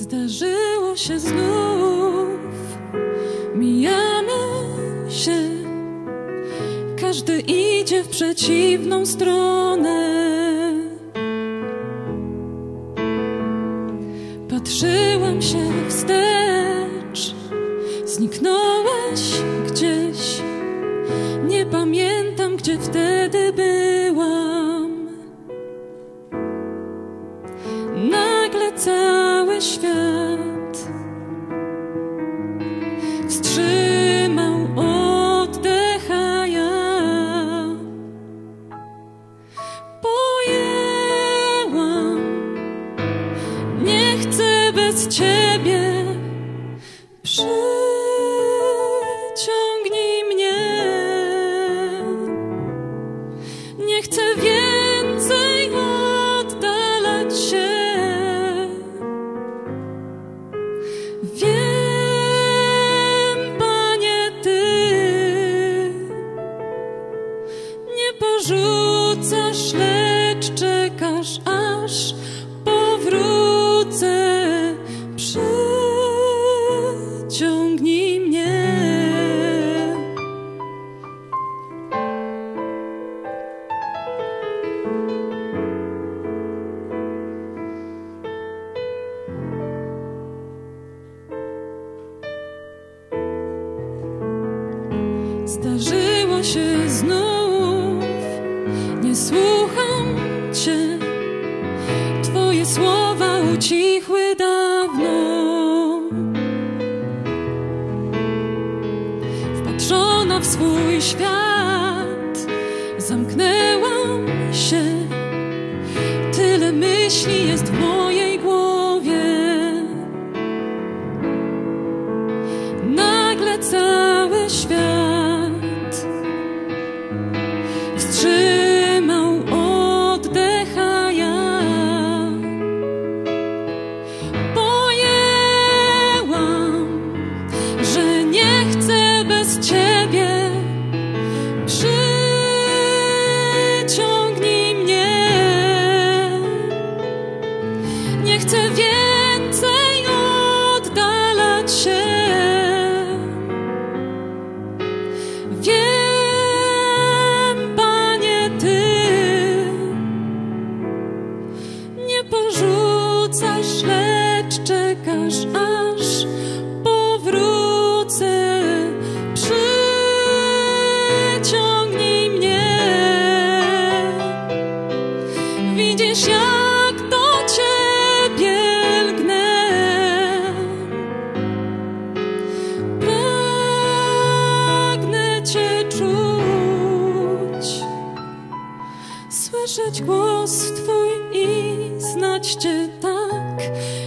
Zdarzyło się znów, mijamy się, każdy idzie w przeciwną stronę. Patrzyłam się wstecz, zniknąłeś gdzieś, nie pamiętam, gdzie wtedy byłam. Nagle cały świat wstrzymał oddech, a ja pojęłam, nie chcę bez ciebie, przyciągnij mnie. Nie chcę więcej oddalać się. Wiem, Panie, Ty nie porzucasz, lecz czekasz, aż powrócę. Przyciągnij mnie. Zdarzyło się znów, nie słucham Cię, Twoje słowa ucichły dawno. Wpatrzona w swój świat, zamknęłam się, tyle myśli jest w mojej głowie. Nagle cały świat wstrzymał oddech, a ja pojęłam, że nie chcę bez Ciebie. Przyciągnij mnie. Nie chcę więcej oddalać się. Wiem, Panie, Ty nie porzucasz, lecz czekasz, aż powrócę. Przyciągnij mnie. Widzisz, jak do Ciebie lgnę. Pragnę Cię czuć, słyszeć głos Twój i znać Cię tak,